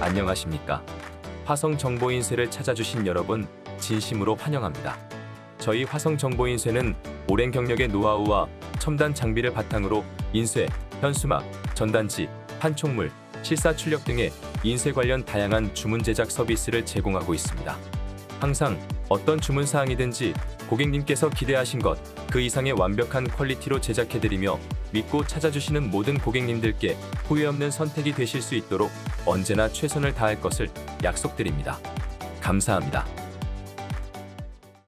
안녕하십니까? 화성정보인쇄를 찾아주신 여러분 진심으로 환영합니다. 저희 화성정보인쇄는 오랜 경력의 노하우와 첨단 장비를 바탕으로 인쇄, 현수막, 전단지, 판촉물, 실사 출력 등의 인쇄 관련 다양한 주문 제작 서비스를 제공하고 있습니다. 항상 어떤 주문 사항이든지 고객님께서 기대하신 것 그 이상의 완벽한 퀄리티로 제작해드리며 믿고 찾아주시는 모든 고객님들께 후회 없는 선택이 되실 수 있도록 언제나 최선을 다할 것을 약속드립니다. 감사합니다.